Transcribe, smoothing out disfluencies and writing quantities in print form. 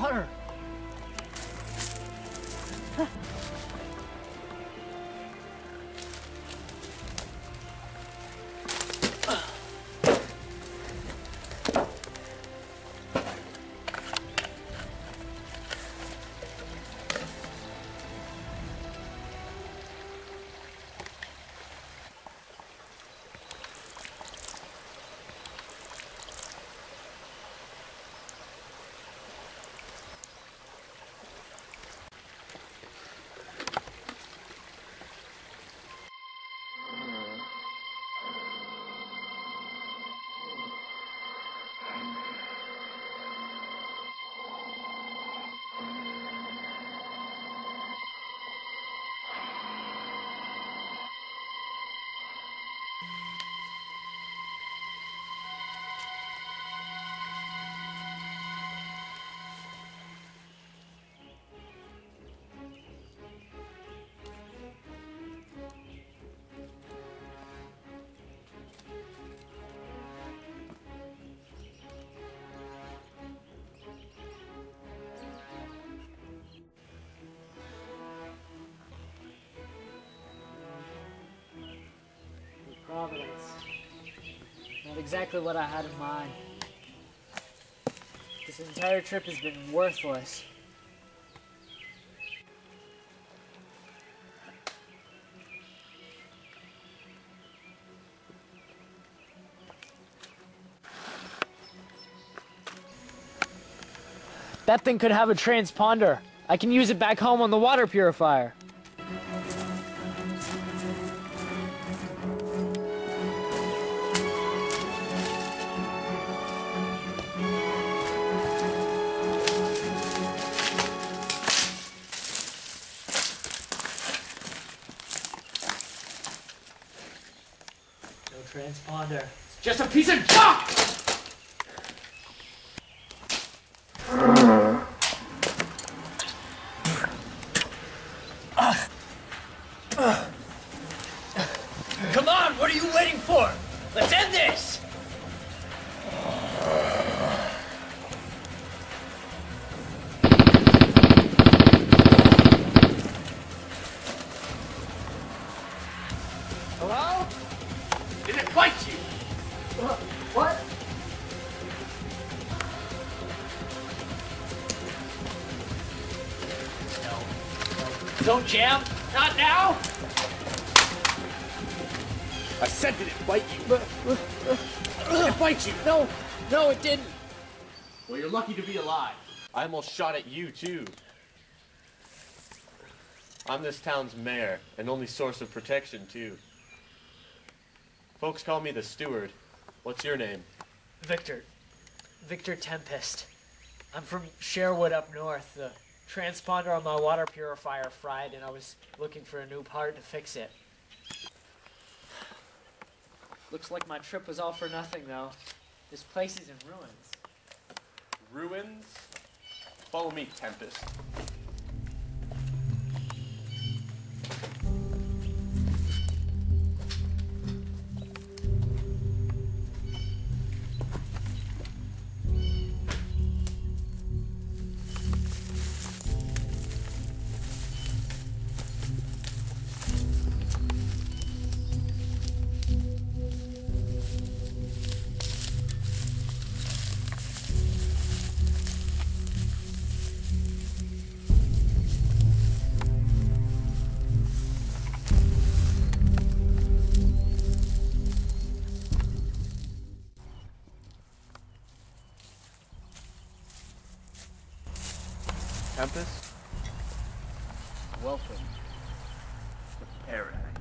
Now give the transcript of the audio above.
water. Providence. Not exactly what I had in mind. This entire trip has been worthless. That thing could have a transponder. I can use it back home on the water purifier. Transponder. It's just a piece of junk! Come on, what are you waiting for? Let's end this! Hello? Did it bite you? What? No. Don't jam. Not now. I said, did it bite you? Did it bite you? No, it didn't. Well, you're lucky to be alive. I almost shot at you, too. I'm this town's mayor, and only source of protection, too. Folks call me the steward. What's your name? Victor Tempest. I'm from Sherwood up north. The transponder on my water purifier fried, and I was looking for a new part to fix it. Looks like my trip was all for nothing, though. This place is in ruins. Ruins? Follow me, Tempest. Tempest? Welcome to paradise.